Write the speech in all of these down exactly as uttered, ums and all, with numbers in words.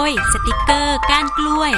ยสติกเกอร์ก้านกล้วย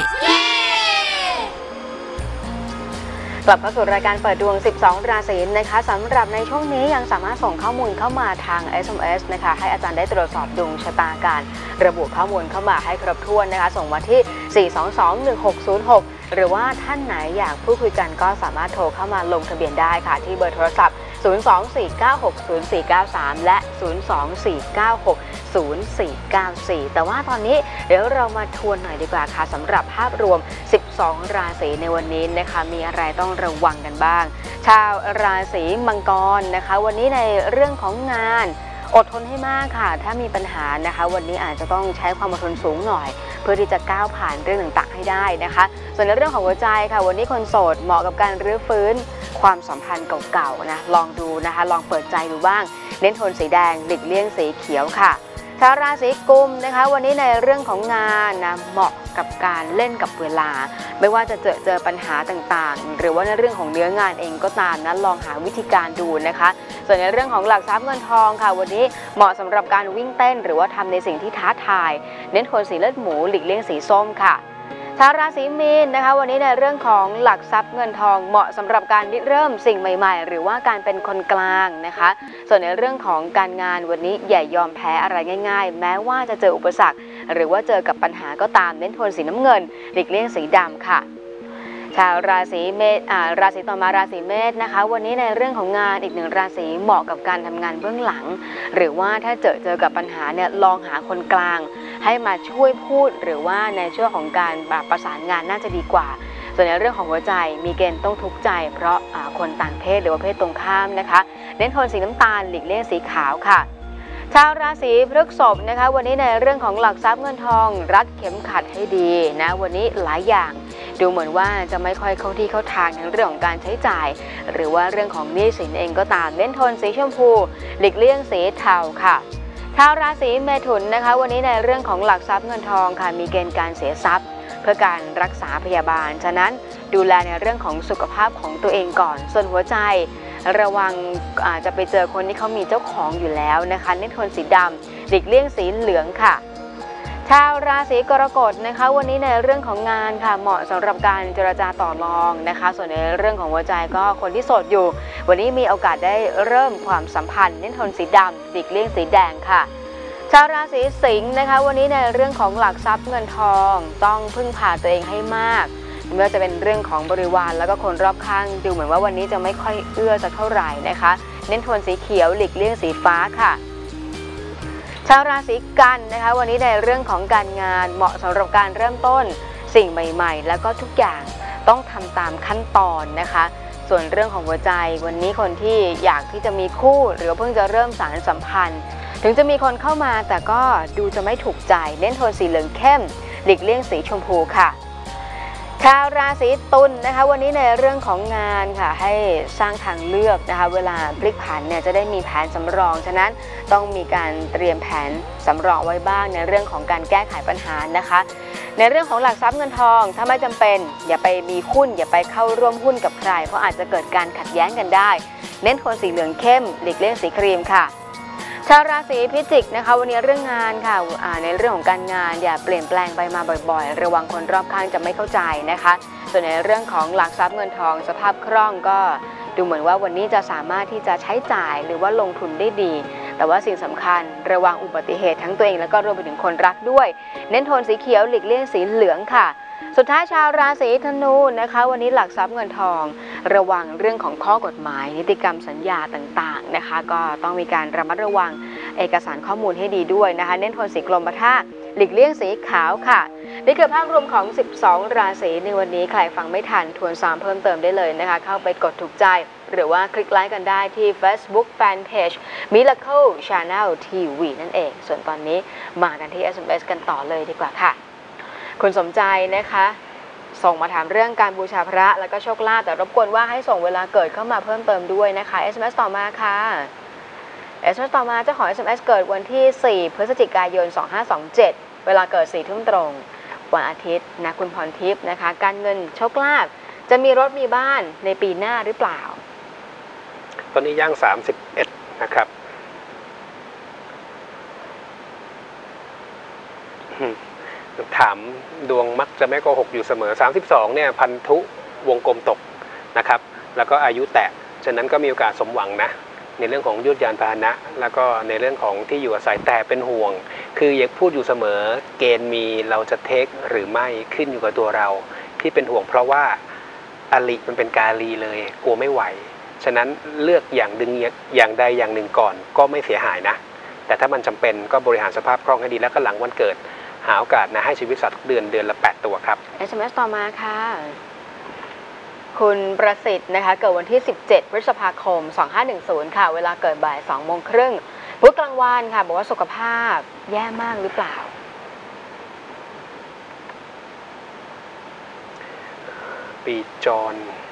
กลับเข้าสู่รายการเปิดดวงสิบสองราศีนะคะสำหรับในช่วงนี้ยังสามารถส่งข้อมูลเข้ามาทาง เอส เอ็ม เอส นะคะให้อาจารย์ได้ตรวจสอบดวงชะตาการระบุข้อมูลเข้ามาให้ครบถ้วนนะคะส่งมาที่สี่ สอง สอง หนึ่ง หก ศูนย์ หกหรือว่าท่านไหนอยากพูดคุยกันก็สามารถโทรเข้ามาลงทะเบียนได้ค่ะที่เบอร์โทรศัพท์ศูนย์ สอง สี่ เก้า หก ศูนย์ สี่ เก้า สามและศูนย์ สอง สี่ เก้า หก ศูนย์ สี่ เก้า สี่แต่ว่าตอนนี้เดี๋ยวเรามาทวนหน่อยดีกว่าค่ะสำหรับภาพรวมสิบสองราศีในวันนี้นะคะมีอะไรต้องระวังกันบ้างชาวราศีมังกรนะคะวันนี้ในเรื่องของงานอดทนให้มากค่ะถ้ามีปัญหานะคะวันนี้อาจจะต้องใช้ความอดทนสูงหน่อยเพื่อที่จะก้าวผ่านเรื่องต่างๆให้ได้นะคะส่วนในเรื่องของหัวใจค่ะวันนี้คนโสดเหมาะกับการรื้อฟื้นความสัมพันธ์เก่าๆนะลองดูนะคะลองเปิดใจดูบ้างเน้นโทนสีแดงหลีกเลี่ยงสีเขียวค่ะชาวราศีกุมนะคะวันนี้ในเรื่องของงานนะเหมาะกับการเล่นกับเวลาไม่ว่าจะเจอเจอปัญหาต่างๆหรือว่าในเรื่องของเนื้องานเองก็ตามนะลองหาวิธีการดูนะคะส่วนในเรื่องของหลักทรัพย์เงินทองค่ะวันนี้เหมาะสำหรับการวิ่งเต้นหรือว่าทำในสิ่งที่ท้าทายเน้นโทนสีเลือดหมูหลีกเลี่ยงสีส้มค่ะชาวราศีมีนนะคะวันนี้ในเรื่องของหลักทรัพย์เงินทองเหมาะสำหรับการริเริ่มสิ่งใหม่ๆหรือว่าการเป็นคนกลางนะคะส่วนในเรื่องของการงานวันนี้อย่ายอมแพ้อะไรง่ายๆแม้ว่าจะเจออุปสรรคหรือว่าเจอกับปัญหาก็ตามเน้นโทนสีน้ำเงินหลีกเลี่ยงสีดำค่ะชาวราศีเมษอ่าราศีต่อมาราศีเมษนะคะวันนี้ในเรื่องของงานอีกหนึ่งราศีเหมาะกับการทำงานเบื้องหลังหรือว่าถ้าเจอเจอกับปัญหาเนี่ยลองหาคนกลางให้มาช่วยพูดหรือว่าในช่วงของการประสานงานน่าจะดีกว่าส่วนในเรื่องของหัวใจมีเกณฑ์ต้องทุกข์ใจเพราะคนต่างเพศหรือว่าเพศตรงข้ามนะคะเน้นโทนสีน้ำตาลหลีกเลี่ยงสีขาวค่ะชาวราศีพฤษภนะคะวันนี้ในเรื่องของหลักทรัพย์เงินทองรัดเข็มขัดให้ดีนะวันนี้หลายอย่างดูเหมือนว่าจะไม่ค่อยเข้าที่เข้าทางในเรื่องของการใช้จ่ายหรือว่าเรื่องของหนี้สินเองก็ตามเน้นโทนสีชมพูหลีกเลี่ยงสีเทาค่ะชาวราศีเมถุนนะคะวันนี้ในเรื่องของหลักทรัพย์เงินทองค่ะมีเกณฑ์การเสียทรัพย์เพื่อการรักษาพยาบาลฉะนั้นดูแลในเรื่องของสุขภาพของตัวเองก่อนส่วนหัวใจระวังอาจจะไปเจอคนที่เขามีเจ้าของอยู่แล้วนะคะเน้นโทนสีดำหลีกเลี่ยงสีเหลืองค่ะชาวราศีกรกฎนะคะวันนี้ในเรื่องของงานค่ะเหมาะสำหรับการเจรจาต่อรองนะคะส่วนในเรื่องของหัวใจก็คนที่โสดอยู่วันนี้มีโอกาสได้เริ่มความสัมพันธ์เน้นโทนสีดำหลีกเลี่ยงสีแดงค่ะชาวราศีสิงห์นะคะวันนี้ในเรื่องของหลักทรัพย์เงินทองต้องพึ่งพาตัวเองให้มากไม่ว่าจะเป็นเรื่องของบริวารแล้วก็คนรอบข้างดูเหมือนว่าวันนี้จะไม่ค่อยเอื้อสักเท่าไหร่นะคะเน้นโทนสีเขียวหลีกเลี่ยงสีฟ้าค่ะชาวราศีกันนะคะวันนี้ในเรื่องของการงานเหมาะสำหรับการเริ่มต้นสิ่งใหม่ๆแล้วก็ทุกอย่างต้องทำตามขั้นตอนนะคะส่วนเรื่องของหัวใจวันนี้คนที่อยากที่จะมีคู่หรือเพิ่งจะเริ่มสานสัมพันธ์ถึงจะมีคนเข้ามาแต่ก็ดูจะไม่ถูกใจเน้นโทนสีเหลืองเข้มหลีกเลี่ยงสีชมพูค่ะชาวราศีตุลนะคะวันนี้ในเรื่องของงานค่ะให้สร้างทางเลือกนะคะเวลาพลิกผันเนี่ยจะได้มีแผนสำรองฉะนั้นต้องมีการเตรียมแผนสำรองไว้บ้างในเรื่องของการแก้ไขปัญหานะคะในเรื่องของหลักทรัพย์เงินทองถ้าไม่จำเป็นอย่าไปมีหุ้นอย่าไปเข้าร่วมหุ้นกับใครเพราะอาจจะเกิดการขัดแย้งกันได้เน้นโทนสีเหลืองเข้มหลีกเลี่ยงสีครีมค่ะชาวราศีพิจิกนะคะวันนี้เรื่องงานค่ะในเรื่องของการงานอย่าเปลี่ยนแปลงไปมาบ่อยๆระวังคนรอบข้างจะไม่เข้าใจนะคะส่วนในเรื่องของหลักทรัพย์เงินทองสภาพคล่องก็ดูเหมือนว่าวันนี้จะสามารถที่จะใช้จ่ายหรือว่าลงทุนได้ดีแต่ว่าสิ่งสำคัญระวังอุบัติเหตุทั้งตัวเองแล้วก็รวมไปถึงคนรักด้วยเน้นโทนสีเขียวหลีกเลี่ยงสีเหลืองค่ะสุดท้ายชาวราศีธนูนะคะวันนี้หลักทรัพย์เงินทองระวังเรื่องของข้อกฎหมายนิติกรรมสัญญาต่างๆนะคะก็ต้องมีการระมัดระวังเอกสารข้อมูลให้ดีด้วยนะคะเน้นโทนสีกรมท่าหลีกเลี่ยงสีขาวค่ะนี่คือภาพรวมของสิบสองราศีในวันนี้ใครฟังไม่ทันทวนซ้ำเพิ่มเติมได้เลยนะคะเข้าไปกดถูกใจหรือว่าคลิกไลค์กันได้ที่ Facebook Fanpage Miracle Channel ที วี นั่นเองส่วนตอนนี้มากันที่ เอส เอ็ม เอส กันต่อเลยดีกว่าค่ะคุณสมใจนะคะส่งมาถามเรื่องการบูชาพระแล้วก็โชคลาภแต่รบกวนว่าให้ส่งเวลาเกิดเข้ามาเพิ่มเติมด้วยนะคะ เอส เอ็ม เอส ต่อมาค่ะ เอส เอ็ม เอส ต่อมาเจ้าของ เอส เอ็ม เอส เกิดวันที่สี่พฤศจิกายนสองห้าสองเจ็ดเวลาเกิดสี่ทุ่มตรงวันอาทิตย์นะคุณพรทิพย์นะคะการเงินโชคลาภจะมีรถมีบ้านในปีหน้าหรือเปล่าตอนนี้ย่างสามสิบเอ็ดนะครับถามดวงมักจะไม่โกหกอยู่เสมอสามสิบสองเนี่ยพันธุวงกลมตกนะครับแล้วก็อายุแตะฉะนั้นก็มีโอกาสสมหวังนะในเรื่องของยุทธยานพาหนะแล้วก็ในเรื่องของที่อยู่อาศัยแต่เป็นห่วงคืออยากพูดอยู่เสมอเกณฑ์มีเราจะเทคหรือไม่ขึ้นอยู่กับตัวเราที่เป็นห่วงเพราะว่าอลิมันเป็นกาลีเลยกลัวไม่ไหวฉะนั้นเลือกอย่างดึงอย่างใดอย่างหนึ่งก่อนก็ไม่เสียหายนะแต่ถ้ามันจำเป็นก็บริหารสภาพคล่องให้ดีแล้วก็หลังวันเกิดหาโอกาสนะให้ชีวิตสัตว์ทุกเดือนเดือนละแปดตัวครับเอส เอ็ม เอส ต่อมาค่ะคุณประสิทธิ์นะคะเกิดวันที่สิบเจ็ดพฤษภาคมสองห้าหนึ่งศูนย์ค่ะเวลาเกิดบ่ายสองโมงครึ่งพุธกลางวันค่ะบอกว่าสุขภาพแย่มากหรือเปล่าปีจร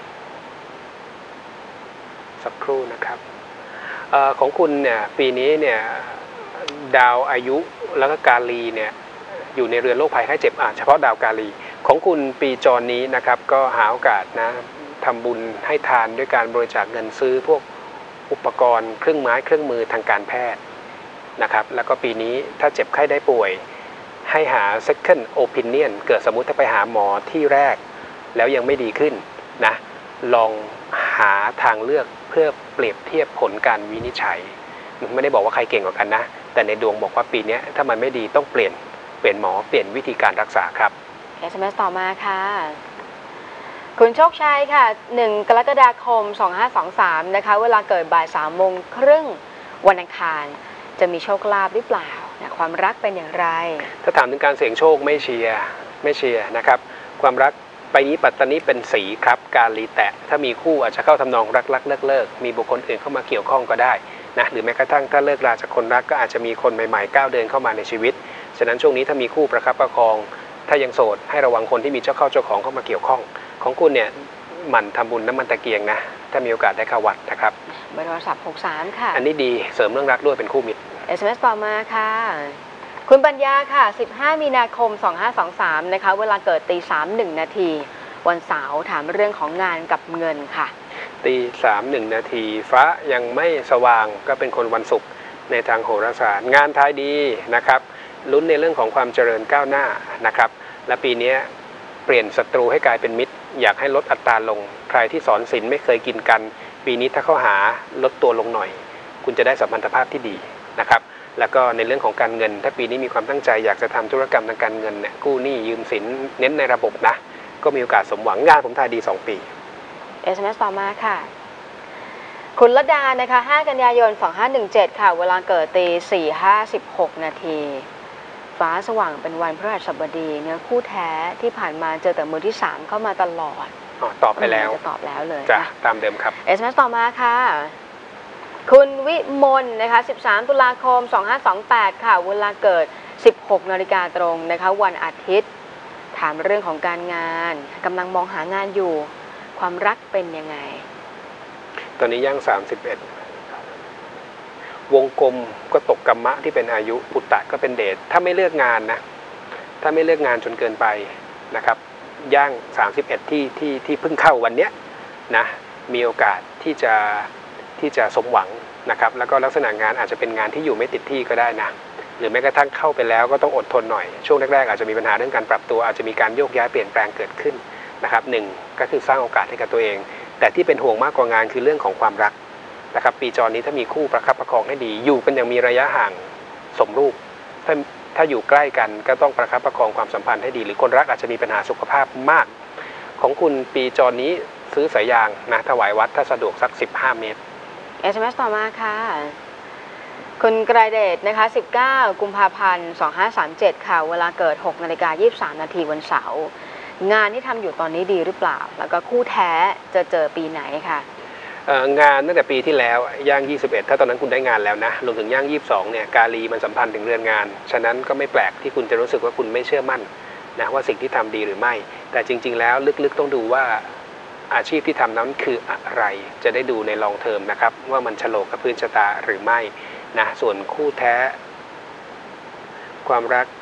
สักครู่นะครับอของคุณเนี่ยปีนี้เนี่ยดาวอายุแล้วก็กาลีเนี่ยอยู่ในเรือนโรคภัยไข้เจ็บอ่ะเฉพาะดาวกาลีของคุณปีจรนี้นะครับก็หาโอกาสนะทำบุญให้ทานด้วยการบริจาคเงินซื้อพวกอุปกรณ์เครื่องไม้เครื่องมือทางการแพทย์นะครับแล้วก็ปีนี้ถ้าเจ็บไข้ได้ป่วยให้หา second opinion เกิดสมมุติถ้าไปหาหมอที่แรกแล้วยังไม่ดีขึ้นนะลองหาทางเลือกเพื่อเปรียบเทียบผลการวินิจฉัยไม่ได้บอกว่าใครเก่งกว่ากันนะแต่ในดวงบอกว่าปีนี้ถ้ามันไม่ดีต้องเปลี่ยนเปลี่ยนหมอเปลี่ยนวิธีการรักษาครับเอส เอ็ม เอส ต่อมาค่ะคุณโชคชัยค่ะหนึ่งกรกฎาคมสองห้าสองสามนะคะเวลาเกิดบ่ายสามโมงครึ่งวันอังคารจะมีโชคลาภหรือเปล่าความรักเป็นอย่างไรถ้าถามถึงการเสี่ยงโชคไม่เชียร์ไม่เชียร์นะครับความรักไปนี้ปัตตานีเป็นสีครับการลีแตะถ้ามีคู่อาจจะเข้าทำนองรักรักเลิกเลิกมีบุคคลอื่นเข้ามาเกี่ยวข้องก็ได้นะหรือแม้กระทั่งถ้าเลิกราจากคนรักก็อาจจะมีคนใหม่ๆก้าวเดินเข้ามาในชีวิตฉะนั้นช่วงนี้ถ้ามีคู่ประคับประคองถ้ายังโสดให้ระวังคนที่มีเจ้าเข้าเจ้าของเข้ามาเกี่ยวข้องของคุณเนี่ยหมั่นทำบุญน้ำมันตะเกียงนะถ้ามีโอกาสได้เข้าวัดนะครับเบอร์โทรศัพท์หกสามค่ะอันนี้ดีเสริมเรื่องรักด้วยเป็นคู่มิตรเอส เอ็ม เอส ต่อมาค่ะคุณปัญญาค่ะสิบห้ามีนาคมสองห้าสองสามนะคะเวลาเกิดตีสามหนึ่งนาทีวันเสาร์ถามเรื่องของงานกับเงินค่ะตีสามหนึ่งนาทีฟ้ายังไม่สว่างก็เป็นคนวันศุกร์ในทางโหราศาสตร์งานท้ายดีนะครับลุ้นในเรื่องของความเจริญก้าวหน้านะครับและปีนี้เปลี่ยนศัตรูให้กลายเป็นมิตรอยากให้ลดอัตราลงใครที่สอนศีลไม่เคยกินกันปีนี้ถ้าเข้าหาลดตัวลงหน่อยคุณจะได้สัมพันธภาพที่ดีนะครับแล้วก็ในเรื่องของการเงินถ้าปีนี้มีความตั้งใจอยากจะทำธุรกรรมทางการเงินเนี่ยกู้หนี้ยืมสินเน้นในระบบนะก็มีโอกาสสมหวังงานผมทายดีสองปีเอส เอ็ม เอส ต่อมาค่ะคุณลดานะคะห้ากันยายนสองห้าหนึ่งเจ็ดค่ะเวลาเกิดตีสี่ห้าสิบหกนาทีฟ้าสว่างเป็นวันพฤหัสบดีเนื้อคู่แท้ที่ผ่านมาเจอแต่มือที่สามเข้ามาตลอดอ๋อตอบไปแล้วจะตอบแล้วเลยจ้ะตามเดิมครับเอส เอ็ม เอส ต่อมาค่ะคุณวิมลนะคะสิบสามตุลาคมสองห้าสองแปดค่ะเวลาเกิดสิบหกนาฬิกาตรงนะคะวันอาทิตย์ถามเรื่องของการงานกำลังมองหางานอยู่ความรักเป็นยังไงตอนนี้ย่างสามสิบเอ็ดวงกลมก็ตกกรรมะที่เป็นอายุปุตตะก็เป็นเดชถ้าไม่เลือกงานนะถ้าไม่เลือกงานจนเกินไปนะครับย่างสามสิบเอ็ดที่ที่ที่เพิ่งเข้าวันเนี้ยนะมีโอกาสที่จะที่จะสมหวังนะครับแล้วก็ลักษณะงานอาจจะเป็นงานที่อยู่ไม่ติดที่ก็ได้นะหรือแม้กระทั่งเข้าไปแล้วก็ต้องอดทนหน่อยช่วงแรกๆอาจจะมีปัญหาเรื่องการปรับตัวอาจจะมีการโยกย้ายเปลี่ยนแปลงเกิดขึ้นนะครับหนึ่งก็คือสร้างโอกาสให้กับตัวเองแต่ที่เป็นห่วงมากกว่างานคือเรื่องของความรักนะครับปีจรนี้ถ้ามีคู่ประคับประคองให้ดีอยู่กันอย่างมีระยะห่างสมรูปถ้าถ้าอยู่ใกล้กันก็ต้องประคับประคองความสัมพันธ์ให้ดีหรือคนรักอาจจะมีปัญหาสุขภาพมากของคุณปีจรนี้ซื้อสายยางนะถวายวัดถ้าสะดวกสักสิบห้าเมตรเอส เอ็ม เอส ต่อมาค่ะคุณไกรเดชนะคะสิบเก้ากุมภาพันธ์สองห้าสามเจ็ดค่ะเวลาเกิดหกนาฬิกายี่สิบสามนาทีวันเสาร์งานที่ทำอยู่ตอนนี้ดีหรือเปล่าแล้วก็คู่แท้จะเจอปีไหนค่ะงานตั้งแต่ปีที่แล้วย่างยี่สิบเอ็ดถ้าตอนนั้นคุณได้งานแล้วนะรวมถึงย่างยี่สิบสองเนี่ยกาลีมันสัมพันธ์ถึงเรือนงานฉะนั้นก็ไม่แปลกที่คุณจะรู้สึกว่าคุณไม่เชื่อมั่นนะว่าสิ่งที่ทำดีหรือไม่แต่จริงๆแล้วลึกๆต้องดูว่าอาชีพที่ทำนั้นคืออะไรจะได้ดูในลองเทอมนะครับว่ามันฉลกกับพื้นชะตาหรือไม่นะส่วนคู่แท้ความรัก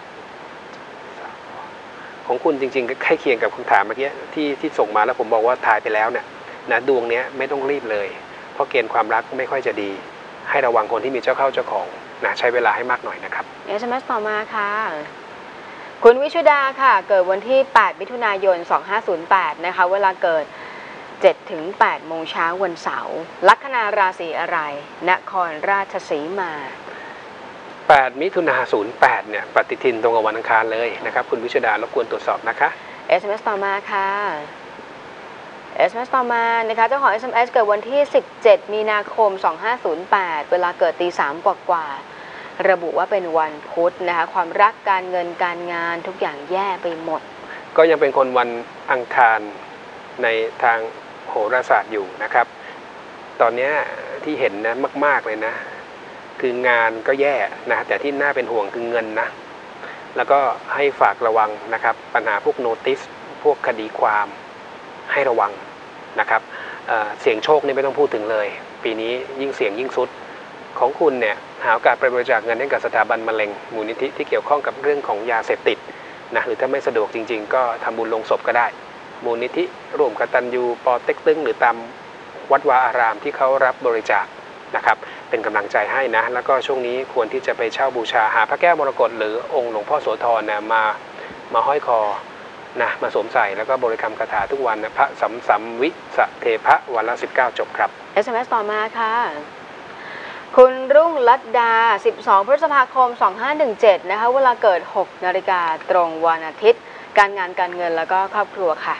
ของคุณจริงๆก็ใกล้เคียงกับคำถามเมื่อกี้ที่ที่ส่งมาแล้วผมบอกว่าทายไปแล้วเนี่ยนะดวงนี้ไม่ต้องรีบเลยเพราะเกณฑ์ความรักไม่ค่อยจะดีให้ระวังคนที่มีเจ้าเข้าเจ้าของนะใช้เวลาให้มากหน่อยนะครับเอส เอ็ม เอส ต่อมาค่ะคุณวิชุดาค่ะเกิดวันที่แปดมิถุนายนสองห้าศูนย์แปดนะคะเวลาเกิดเจ็ดถึงแปดโมงเช้าวันเสาร์ลัคนาราศีอะไรนครราชสีมาแปดมิถุนาศูนย์แปดเนี่ยปฏิทินตรงกับวันอังคารเลยนะครับคุณวิชุดารบกวนตรวจสอบนะคะเอส เอ็ม เอส ต่อมาค่ะ เอส เอ็ม เอส ต่อมานะคะเจ้าของ เอส เอ็ม เอส เกิดวันที่สิบเจ็ดมีนาคมสองห้าศูนย์แปดเวลาเกิดตีสามกว่าๆระบุว่าเป็นวันพุธนะคะความรักการเงินการงานทุกอย่างแย่ไปหมดก็ยังเป็นคนวันอังคารในทางโหราศาสตร์อยู่นะครับตอนนี้ที่เห็นนะมากๆเลยนะคืองานก็แย่นะแต่ที่น่าเป็นห่วงคือเงินนะแล้วก็ให้ฝากระวังนะครับปัญหาพวกโนติสพวกคดีความให้ระวังนะครับเอ่อเสี่ยงโชคนี่ไม่ต้องพูดถึงเลยปีนี้ยิ่งเสี่ยงยิ่งสุดของคุณเนี่ยหาโอกาสไปบริจาคเงินให้กับสถาบันมะเร็งมูลนิธิที่เกี่ยวข้องกับเรื่องของยาเสพติดนะหรือถ้าไม่สะดวกจริงๆก็ทำบุญลงศพก็ได้มูลนิธิร่วมกตัญญูปอเต็กตึงหรือตามวัดวาอารามที่เขารับบริจาคนะครับเป็นกำลังใจให้นะแล้วก็ช่วงนี้ควรที่จะไปเช่าบูชาหาพระแก้วมรกตหรือองค์หลวงพ่อโสธรนะมามาห้อยคอนะมาสวมใส่แล้วก็บริกรรมคาถาทุกวันนะพระสัมสัมวิสะเทพะวันละสิบเก้าจบครับเอส เอ็ม เอส ต่อมาค่ะคุณรุ่งลัดดาสิบสองพฤษภาคมสองห้าหนึ่งเจ็ดนะคะเวลาเกิดหกนาฬิกาตรงวันอาทิตย์การงานการเงินแล้วก็ครอบครัวค่ะ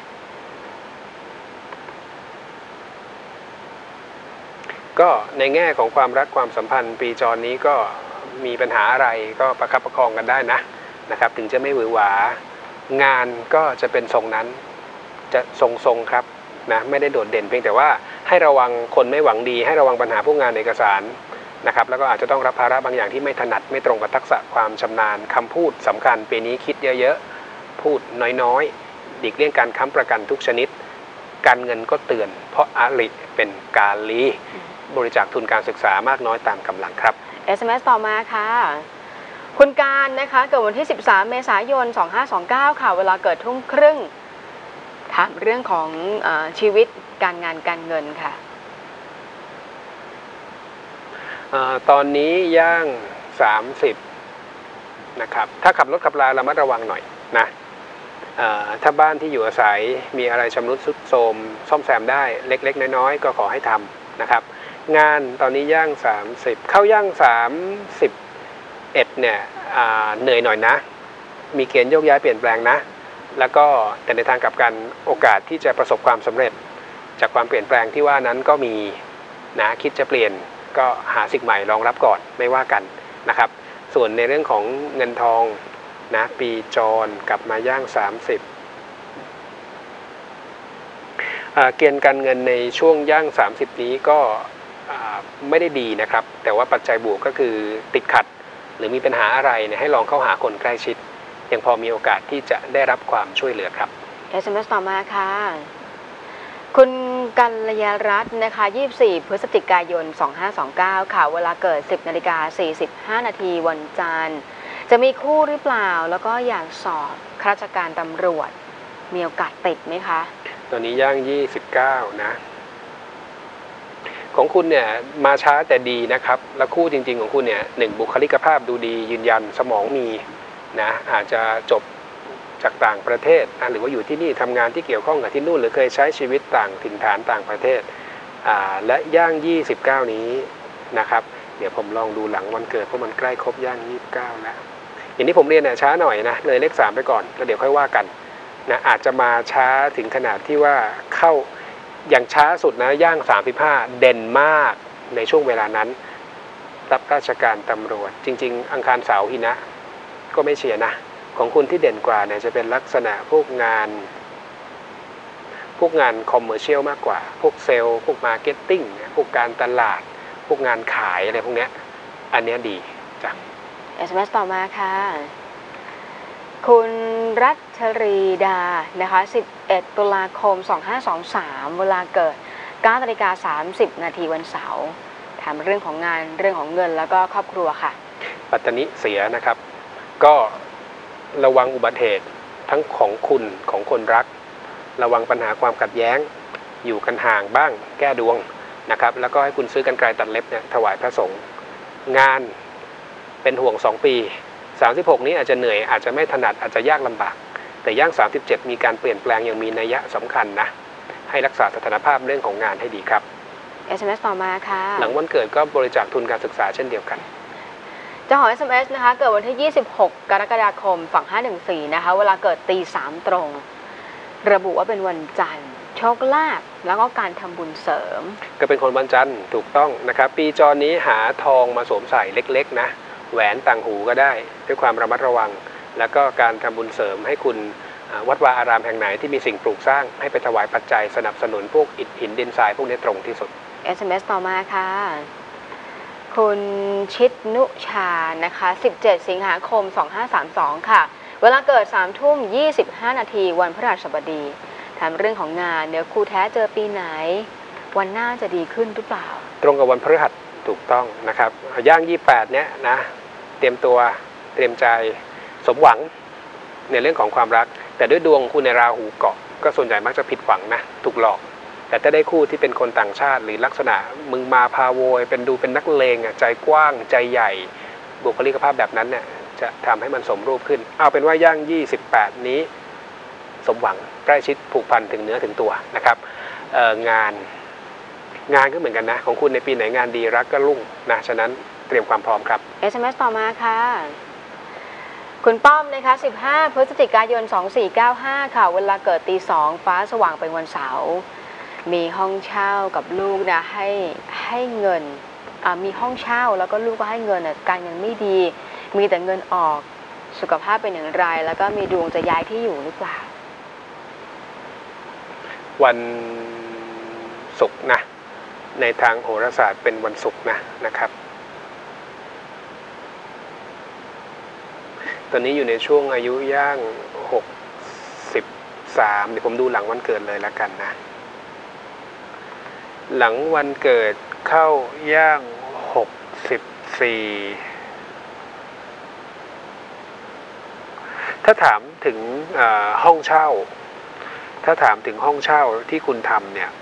ก็ในแง่ของความรักความสัมพันธ์ปีจรนี้ก็มีปัญหาอะไรก็ประคับประคองกันได้นะนะครับถึงจะไม่หวือหวางานก็จะเป็นทรงนั้นจะทรงๆครับนะไม่ได้โดดเด่นเพียงแต่ว่าให้ระวังคนไม่หวังดีให้ระวังปัญหาพวกงานเอกสารนะครับแล้วก็อาจจะต้องรับภาระบางอย่างที่ไม่ถนัดไม่ตรงกับทักษะความชำนาญคำพูดสำคัญปีนี้คิดเยอะๆพูดน้อยๆหลีกเลี่ยงการค้ำประกันทุกชนิดการเงินก็เตือนเพราะอริเป็นกาลีบริจาคทุนการศึกษามากน้อยตามกำลังครับเอส เอ็ม เอส ต่อมาค่ะคุณการนะคะเกิดวันที่สิบสามเมษายนสองห้าสองเก้าค่ะเวลาเกิดทุ่มครึ่งถามเรื่องของเอ่อชีวิตการงานการเงินค่ะเอ่อตอนนี้ย่างสามสิบนะครับถ้าขับรถขับราระมัดระวังหน่อยนะเอ่อถ้าบ้านที่อยู่อาศัยมีอะไรชำรุดทรุดโทรมซ่อมแซมได้เล็กๆน้อยๆก็ขอให้ทำนะครับงานตอนนี้ย่างสามสิบเข้าย่างสามสิบเอ็ดเนี่ยเหนื่อยหน่อยนะมีเกณฑ์โยกย้ายเปลี่ยนแปลงนะแล้วก็แต่ในทางกลับกันโอกาสที่จะประสบความสำเร็จจากความเปลี่ยนแปลงที่ว่านั้นก็มีนะคิดจะเปลี่ยนก็หาสิ่งใหม่รองรับก่อนไม่ว่ากันนะครับส่วนในเรื่องของเงินทองนะปีจรกลับมาย่างสามสิบเกณฑ์การเงินในช่วงย่างสามสิบนี้ก็ไม่ได้ดีนะครับแต่ว่าปัจจัยบวกก็คือติดขัดหรือมีปัญหาอะไรเนี่ยให้ลองเข้าหาคนใกล้ชิดยังพอมีโอกาสที่จะได้รับความช่วยเหลือครับเอส เอ็ม เอส ต่อมาค่ะคุณกัลยารัตน์นะคะยี่สิบสี่พฤศจิกายนสองห้าสองเก้าค่ะเวลาเกิดสิบนาฬิกาสี่สิบห้านาทีวันจันทร์จะมีคู่หรือเปล่าแล้วก็อยากสอบข้าราชการตำรวจมีโอกาสติดไหมคะตอนนี้ย่างยี่สิบเก้านะของคุณเนี่ยมาช้าแต่ดีนะครับแล้วคู่จริงๆของคุณเนี่ยหนึ่งบุคลิกภาพดูดียืนยันสมองมีนะอาจจะจบจากต่างประเทศนะหรือว่าอยู่ที่นี่ทำงานที่เกี่ยวข้องกับที่นู่นหรือเคยใช้ชีวิตต่างถิ่นฐานต่างประเทศอ่าและย่างยี่สิบเก้านี้นะครับเดี๋ยวผมลองดูหลังวันเกิดเพราะมันใกล้ครบย่างยี่สิบเก้าแล้วอย่างที่ผมเรียนเนี่ยช้าหน่อยนะเลยเลขสามไปก่อนแล้วเดี๋ยวค่อยว่ากันนะอาจจะมาช้าถึงขนาดที่ว่าเข้าอย่างช้าสุดนะย่างสามสิบห้าเด่นมากในช่วงเวลานั้นรับราชการตำรวจจริงๆอังคารเสาร์หินะก็ไม่เชียร์นะของคุณที่เด่นกว่าเนี่ยจะเป็นลักษณะพวกงานพวกงานคอมเมอร์เชียลมากกว่าพวกเซลล์พวกมาร์เก็ตติ้งพวกการตลาดพวกงานขายอะไรพวกเนี้ยอันเนี้ยดีจ้ะเอส เอ็ม เอส ต่อมาค่ะคุณรัชรีดานะคะสิบเอ็ดตุลาคมสองห้าสองสามเวลาเกิดเก้านาฬิกาสามสิบนาทีวันเสาร์ถามเรื่องของงานเรื่องของเงินแล้วก็ครอบครัวค่ะปัตตานิเสียนะครับก็ระวังอุบัติเหตุทั้งของคุณของคนรักระวังปัญหาความขัดแย้งอยู่กันห่างบ้างแก้ดวงนะครับแล้วก็ให้คุณซื้อกรรไกรตัดเล็บเนี่ยถวายพระสงฆ์งานเป็นห่วงสองปีสามสิบหกนี้อาจจะเหนื่อยอาจจะไม่ถนัดอาจจะยากลำบากแต่ย่างสามสิบเจ็ดมีการเปลี่ยนแปลงอย่างมีนัยยะสำคัญนะให้รักษาสถานภาพเรื่องของงานให้ดีครับเอส เอ็ม เอส ต่อมาค่ะหลังวันเกิดก็บริจาคทุนการศึกษาเช่นเดียวกันเจ้าของ เอส เอ็ม เอส นะคะเกิดวันที่ยี่สิบหกกรกฎาคมสองห้าหนึ่งสี่นะคะเวลาเกิดตีสามตรงระบุว่าเป็นวันจันทร์โชคลาภแล้วก็การทำบุญเสริมก็เป็นคนวันจันทร์ถูกต้องนะครับปีจรนี้หาทองมาสวมใส่เล็กๆนะแหวนต่างหูก็ได้ด้วยความระมัดระวังแล้วก็การทำบุญเสริมให้คุณวัดวาอารามแห่งไหนที่มีสิ่งปลูกสร้างให้ไปถวายปัจจัยสนับสนุนพวกอิฐหินดินทรายพวกนี้ตรงที่สุดเอส เอ็ม เอส ต่อมาค่ะคุณชิดนุชานะคะสิบเจ็ดสิงหาคมสองห้าสามสองค่ะเวลาเกิดสามทุ่มยี่สิบห้านาทีวันพฤหัสบดีถามเรื่องของงานเดี๋ยวครูแท้เจอปีไหนวันหน้าจะดีขึ้นหรือเปล่าตรงกับวันพฤหัสถูกต้องนะครับย่างยี่สิบแปดเนี้ยนะเตรียมตัวเตรียมใจสมหวังในเรื่องของความรักแต่ด้วยดวงคุณในราหูเกาะก็ส่วนใหญ่มักจะผิดหวังนะถูกหลอกแต่ถ้าได้คู่ที่เป็นคนต่างชาติหรือลักษณะมึงมาพาโวยเป็นดูเป็นนักเลงใจกว้างใจใหญ่บุคลิกภาพแบบนั้นเนี่ยจะทำให้มันสมรูปขึ้นเอาเป็นว่าย่างยี่สิบแปดนี้สมหวังใกล้ชิดผูกพันถึงเนื้อถึงตัวนะครับงานงานก็เหมือนกันนะของคุณในปีไหนงานดีรักก็รุ่งนะฉะนั้นเตรียมความพร้อมครับเอส เอ็ม เอส ต่อมาค่ะคุณป้อมนะคะสิบห้าพฤศจิกายนสองสี่เก้าห้าค่ะเวลาเกิดตีสองฟ้าสว่างเป็นวันเสาร์มีห้องเช่ากับลูกนะให้ให้เงินมีห้องเช่าแล้วก็ลูกก็ให้เงินการเงินไม่ดีมีแต่เงินออกสุขภาพเป็นอย่างไรแล้วก็มีดวงจะย้ายที่อยู่หรือเปล่าวันศุกร์นะในทางโหราศาสตร์เป็นวันศุกร์นะนะครับตอนนี้อยู่ในช่วงอายุย่างหกสิบสามเดี๋ยวผมดูหลังวันเกิดเลยแล้วกันนะหลังวันเกิดเข้าย่างหกสิบสี่ถ้าถามถึงห้องเช่าถ้าถามถึงห้องเช่าที่คุณทำเนี่ย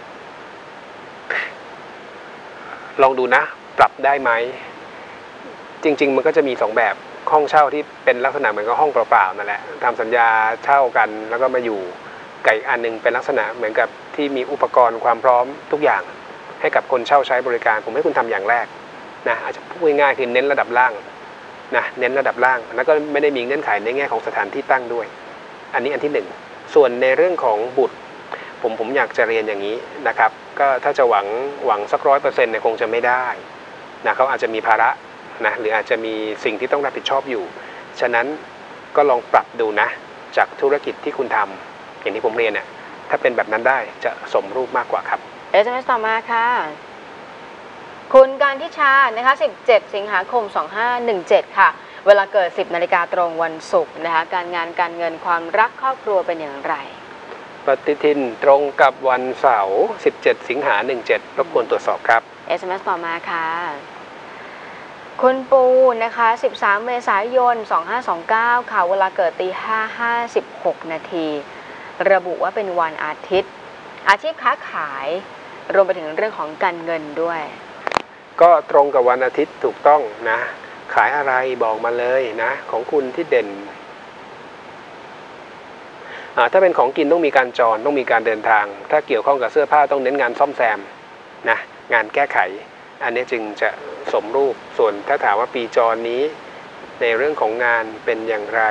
ลองดูนะปรับได้ไหมจริงๆมันก็จะมีสองแบบห้องเช่าที่เป็นลักษณะเหมือนกับห้องเปล่าๆนั่นแหละทำสัญญาเช่ากันแล้วก็มาอยู่ไก่อันนึงเป็นลักษณะเหมือนกับที่มีอุปกรณ์ความพร้อมทุกอย่างให้กับคนเช่าใช้บริการผมให้คุณทำอย่างแรกนะอาจจะพูดง่ายๆคือเน้นระดับล่างนะเน้นระดับล่างแล้วก็ไม่ได้มีเงื่อนไขในแง่ของสถานที่ตั้งด้วยอันนี้อันที่หนึ่งส่วนในเรื่องของบุตรผมผมอยากจะเรียนอย่างนี้นะครับก็ถ้าจะหวังหวังสักร้อยเปอร์เซ็นต์เนี่ยคงจะไม่ได้นะเขาอาจจะมีภาระนะหรืออาจจะมีสิ่งที่ต้องรับผิดชอบอยู่ฉะนั้นก็ลองปรับดูนะจากธุรกิจที่คุณทำอย่างที่ผมเรียนเนี่ยถ้าเป็นแบบนั้นได้จะสมรูปมากกว่าครับเอส เอ็ม เอส ต่อมาค่ะคุณการทิชานะคะสิบเจ็ดสิงหาคมสองห้าหนึ่งเจ็ดค่ะเวลาเกิดสิบนาฬิกาตรงวันศุกร์นะคะการงานการเงินความรักครอบครัวเป็นอย่างไรปฏิทินตรงกับวันเสาร์สิบเจ็ดสิงหาหนึ่งเจ็ดรบกวนตรวจสอบครับเอส เอ็ม เอส ต่อมาค่ะคุณปูนะคะสิบสามเมษายนสองห้าสองเก้าค่ะเวลาเกิดตีห้าห้าสิบหกนาทีระบุว่าเป็นวันอาทิตย์อาชีพค้าขายรวมไปถึงเรื่องของการเงินด้วยก็ตรงกับวันอาทิตย์ถูกต้องนะขายอะไรบอกมาเลยนะของคุณที่เด่นถ้าเป็นของกินต้องมีการจรต้องมีการเดินทางถ้าเกี่ยวข้องกับเสื้อผ้าต้องเน้นงานซ่อมแซมนะงานแก้ไขอันนี้จึงจะสมรูปส่วนถ้าถามว่าปีจรนี้ในเรื่องของงานเป็นอย่างไร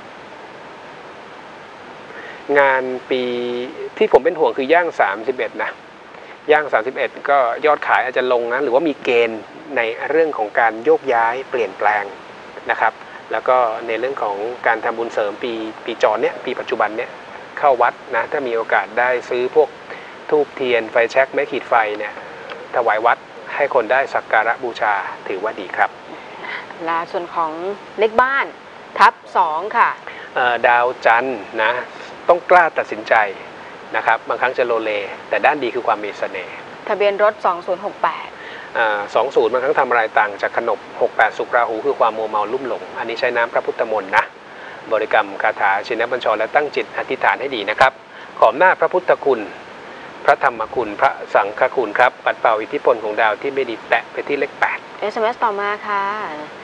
งานปีที่ผมเป็นห่วงคือย่างสามสิบเอ็ดนะย่างสามสิบเอ็ดก็ยอดขายอาจจะลงนะหรือว่ามีเกณฑ์ในเรื่องของการโยกย้ายเปลี่ยนแปลงนะครับแล้วก็ในเรื่องของการทำบุญเสริมปีปีจรเนี้ยปีปัจจุบันเนี้ยเข้าวัดนะถ้ามีโอกาสได้ซื้อพวกธูปเทียนไฟแช็กไม้ขีดไฟเนี่ยถวายวัดให้คนได้สักการะบูชาถือว่าดีครับและส่วนของเลขบ้านทับสองค่ะดาวจันทร์นะต้องกล้าตัดสินใจนะครับบางครั้งจะโลเลแต่ด้านดีคือความมีเสน่ห์ทะเบียนรถสองศูนย์หกแปดสองศูนย์บางครั้งทำอะไรต่างจากขนบหกแปดสุขราหูคือความโมเมาลุ่มหลงอันนี้ใช้น้ำพระพุทธมนต์นะบริกรรมคาถาชินบัญชรและตั้งจิตอธิษฐานให้ดีนะครับขอบหน้าพระพุทธคุณพระธรรมคุณพระสังฆคุณครับปัดเป่าอิทธิพลของดาวที่ไม่ดีแตะไปที่เลขแปดเอส เอ็ม เอส ต่อมาค่ะ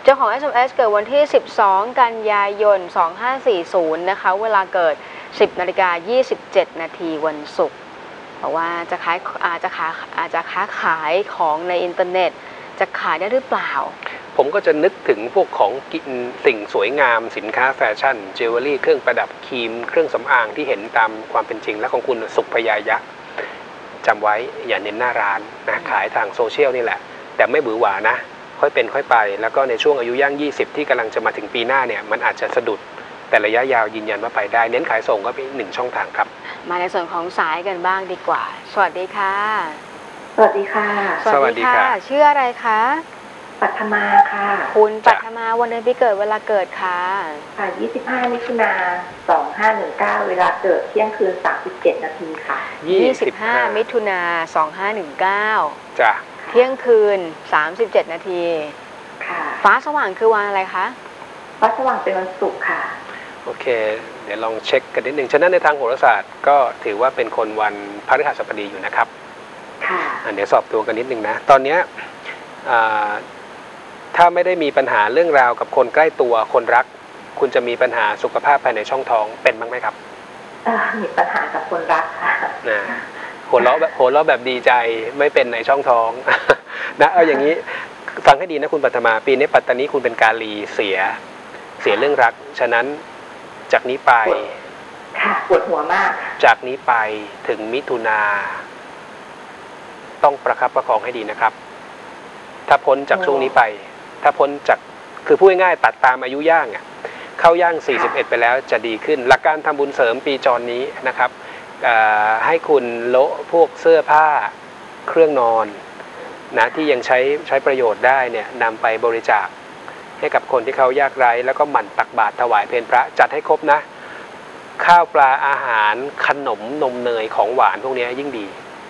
เจ้าของ เอส เอ็ม เอส เกิดวันที่สิบสองกันยายนสองห้าสี่ศูนย์นะคะเวลาเกิดสิบนาฬิกายี่สิบเจ็ดนาทีวันศุกร์บอกว่าจะขายอาจจะค้าอาจจะค้าขายของในอินเทอร์เน็ตจะขายได้หรือเปล่าผมก็จะนึกถึงพวกของกินสิ่งสวยงามสินค้าแฟชั่นเจวเวลรี่เครื่องประดับครีมเครื่องสำอางที่เห็นตามความเป็นจริงและของคุณสุขพยายะจำไว้อย่าเน้นหน้าร้านนะขายทางโซเชียลนี่แหละแต่ไม่บือหวานะค่อยเป็นค่อยไปแล้วก็ในช่วงอายุย่างยี่สิบที่กำลังจะมาถึงปีหน้าเนี่ยมันอาจจะสะดุดแต่ระยะยาวยืนยันว่าไปได้เน้นขายส่งก็เป็นหนึ่งช่องทางครับมาในส่วนของสายกันบ้างดีกว่าสวัสดีค่ะสวัสดีค่ะสวัสดีค่ะชื่ออะไรคะปัทมาค่ะคุณปัทมาวันเดือนปีเกิดเวลาเกิดค่ะค่ะยี่สิบห้ามิถุนาสองห้าหนึ่งเก้าเวลาเกิดเที่ยงคืนสามสิบเจ็ดนาทีค่ะยี่สิบห้ามิถุนาสองห้าหนึ่งเก้าจ้ะเที่ยงคืนสามสิบเจ็ดนาทีค่ะฟ้าสว่างคือวันอะไรคะฟ้าสว่างเป็นวันศุกร์ค่ะโอเคเดี๋ยวลองเช็คกันนิดหนึ่งฉะนั้นในทางโหราศาสตร์ก็ถือว่าเป็นคนวันพฤหัสบดีอยู่นะครับค่ะเดี๋ยวสอบตัวกันนิดหนึ่งนะตอนนี้ถ้าไม่ได้มีปัญหาเรื่องราวกับคนใกล้ตัวคนรักคุณจะมีปัญหาสุขภาพภายในช่องท้องเป็นบ้างไหมครับมีปัญหากับคนรักค่ะนะหัวเราะแบบหัวเราะแบบดีใจไม่เป็นในช่องท้องนะเอาอย่างนี้ฟังให้ดีนะคุณปัทมาปีนี้ปัตตานีคุณเป็นกาลีเสียเสียเรื่องรักฉะนั้นจากนี้ไปค่ะปวดหัวมากจากนี้ไปถึงมิถุนาต้องประคับประคองให้ดีนะครับถ้าพ้นจากช่วงนี้ไปถ้าพ้นจากคือพูดง่ายๆตัดตามอายุย่างอ่ะเข้าย่างสี่สิบเอ็ดไปแล้วจะดีขึ้นหลักการทำบุญเสริมปีจรนี้นะครับให้คุณโละพวกเสื้อผ้าเครื่องนอนนะที่ยังใช้ใช้ประโยชน์ได้เนี่ยนำไปบริจาคให้กับคนที่เขายากไร้แล้วก็หมั่นตักบาตรถวายเพลพระจัดให้ครบนะข้าวปลาอาหารขนมนมเนยของหวานพวกนี้ยิ่งดี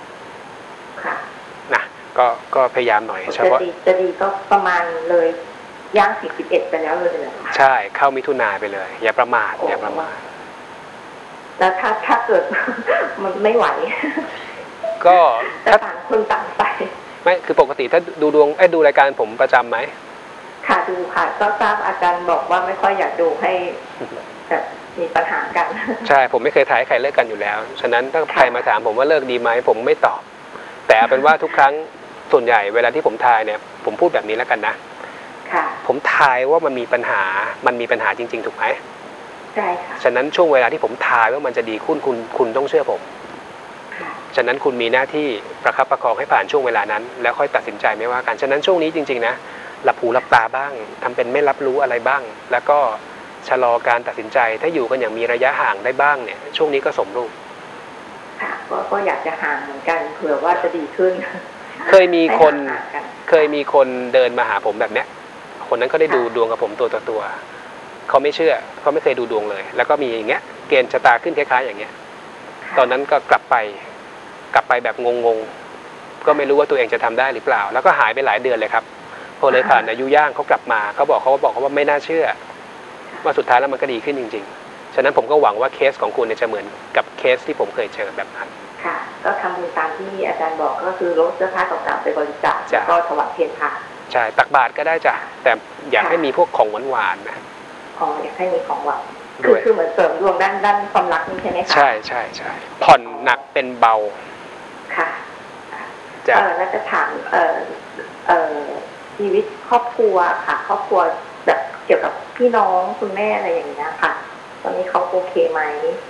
นะก็ก็พยายามหน่อยเฉพาะจะดีก็ประมาณเลยย่างสี่สิบเอ็ดไปแล้วเลยใช่เข้ามิถุนาไปเลยอย่าประมาทอย่าประมาทแล้วถ้าถ้าเกิดมันไม่ไหวก็ถ้าต่างคนต่างไปไม่คือปกติถ้าดูดวงไอ้ดูรายการผมประจำไหมค่ะดูค่ะก็ทราบอาจารย์บอกว่าไม่ค่อยอยากดูให้แบบมีปัญหากันใช่ผมไม่เคยถ่ายใครเลิกกันอยู่แล้วฉะนั้นถ้าใครมาถามผมว่าเลิกดีไหมผมไม่ตอบแต่เป็นว่าทุกครั้งส่วนใหญ่เวลาที่ผมทายเนี่ยผมพูดแบบนี้แล้วกันนะค่ะผมทายว่ามันมีปัญหามันมีปัญหาจริงๆถูกไหมใช่ค่ะฉะนั้นช่วงเวลาที่ผมทายว่ามันจะดีขึ้นคุณคุณต้องเชื่อผมฉะนั้นคุณมีหน้าที่ประคับประคองให้ผ่านช่วงเวลานั้นแล้วค่อยตัดสินใจไม่ว่ากันฉะนั้นช่วงนี้จริงๆนะหลับหูหลับตาบ้างทำเป็นไม่รับรู้อะไรบ้างแล้วก็ชะลอการตัดสินใจถ้าอยู่กันอย่างมีระยะห่างได้บ้างเนี่ยช่วงนี้ก็สมรูปค่ะก็อยากจะห่างเหมือนกันเผื่อว่าจะดีขึ้นเคยมีคนเคยมีคนเดินมาหาผมแบบเนี้ยคนนั้นก็ได้ดูดวงกับผมตัวต่อตัวเขาไม่เชื่อเขาไม่เคยดูดวงเลยแล้วก็มีอย่างเงี้ยเกณฑ์ชะตาขึ้นคล้ายๆอย่างเงี้ยตอนนั้นก็กลับไปกลับไปแบบงงๆก็ไม่รู้ว่าตัวเองจะทำได้หรือเปล่าแล้วก็หายไปหลายเดือนเลยครับพอเลยผ่านอายุย่างเขากลับมาเขาบอกเขาบอกเขาว่าไม่น่าเชื่อว่าสุดท้ายแล้วมันก็ดีขึ้นจริงๆฉะนั้นผมก็หวังว่าเคสของคุณเนี่ยจะเหมือนกับเคสที่ผมเคยเจอแบบนั้นค่ะก็ทำบุญตามที่อาจารย์บอกก็คือลดเสื้อผ้าเก่าๆไปบริจาคแล้วก็ถวายเพลพระใช่ตักบาตรก็ได้จ้ะแต่อยากให้มีพวกของหวานๆนะอ๋ออยากให้มีของหวานคือคือเหมือนเสริมดวงด้านด้านความรักนี่ใช่ไหมคะใช่ใช่ใช่ผ่อนหนักเป็นเบาค่ะเออแล้วจะถามเอ่อเอ่อชีวิตครอบครัวค่ะครอบครัวแบบเกี่ยวกับพี่น้องคุณแม่อะไรอย่างเงี้ยค่ะตอนนี้เขาโอเคไหม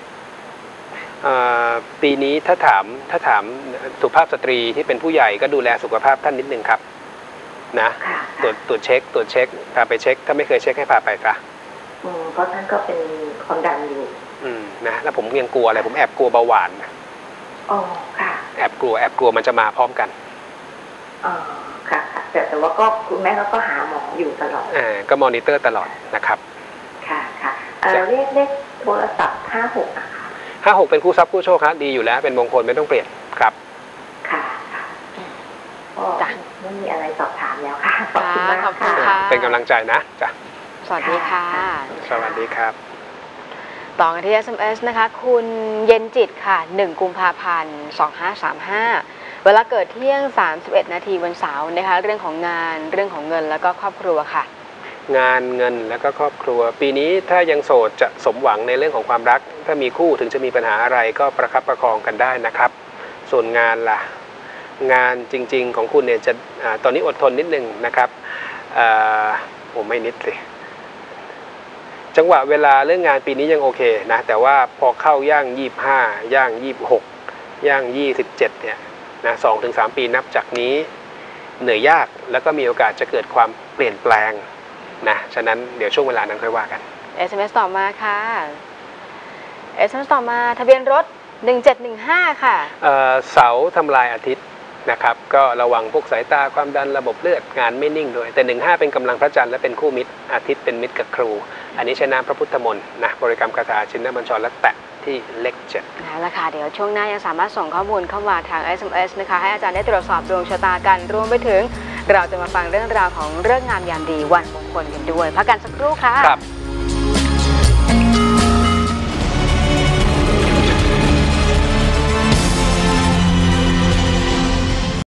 ปีนี้ถ้าถามถ้าถามสุภาพสตรีที่เป็นผู้ใหญ่ก็ดูแลสุขภาพท่านนิดนึงครับนะตรวจตรวจเช็คตรวจเช็คพาไปเช็คถ้าไม่เคยเช็คให้พาไปซะอืมเพราะท่านก็เป็นความดันอยู่อืมนะแล้วผมยังกลัวอะไรผมแอบกลัวเบาหวานอ๋อค่ะแอบกลัวแอบกลัวมันจะมาพร้อมกันอ๋อค่ะแต่แต่ว่าก็คุณแม่ก็หาหมออยู่ตลอดอ่าก็มอนิเตอร์ตลอดนะครับค่ะค่ะเออเลขเลขโทรศัพท์ห้าหกอะค่ะห้าหกเป็นคู่ทรัพย์คู่โชคครับดีอยู่แล้วเป็นมงคลไม่ต้องเปลี่ยนครับค่ะค่ะก็ไม่มีอะไรสอบถามแล้วค่ะขอบคุณมากค่ะเป็นกำลังใจนะจ้ะสวัสดีค่ะสวัสดีครับต่อกันที่ เอส เอ็ม เอส นะคะคุณเย็นจิตค่ะหนึ่งกุมภาพันธ์สองห้าสามห้าเวลาเกิดเที่ยงสามสิบเอ็ดนาทีวันเสาร์นะคะเรื่องของงานเรื่องของเงินแล้วก็ครอบครัวค่ะงานเงินแล้วก็ครอบครัวปีนี้ถ้ายังโสดจะสมหวังในเรื่องของความรักถ้ามีคู่ถึงจะมีปัญหาอะไรก็ประคับประคองกันได้นะครับส่วนงานล่ะงานจริงๆของคุณเนี่ยจะอตอนนี้อดทนนิดนึงนะครับโอ้ไม่นิดสิจังหวะเวลาเรื่องงานปีนี้ยังโอเคนะแต่ว่าพอเข้าย่างยี่สิบห้าย่างยี่สิบหกย่างยี่สิบเจ็ดเนี่ยนะสองถึงสามปีนับจากนี้เหนื่อยยากแล้วก็มีโอกาสจะเกิดความเปลี่ยนแปลงนะฉะนั้นเดี๋ยวช่วงเวลานั้นค่อยว่ากันเอส เอ็ม เอส ต่อมาค่ะ เอส เอ็ม เอส ต่อมาทะเบียนรถหนึ่งเจ็ดหนึ่งห้าค่ะเอ่อเสาทำลายอาทิตย์นะครับก็ระวังพวกสายตาความดันระบบเลือดงานไม่นิ่งด้วยแต่หนึ่งห้าเป็นกำลังพระจันทร์และเป็นคู่มิตรอาทิตย์เป็นมิตรกับครูอันนี้ใช้น้ำพระพุทธมนต์นะบริกรรมคาถาชินบัญชรและแตะที่เลขเจ็ดเอาละค่ะเดี๋ยวช่วงหน้ายังสามารถส่งข้อมูลเข้ามาทาง เอส เอ็ม เอส นะคะให้อาจารย์ได้ตรวจสอบดวงชะตากันรวมไปถึงเราจะมาฟังเรื่องราวของเรื่องงามยามดีวันมงคลกันด้วยพักกันสักครู่ค่ะครับ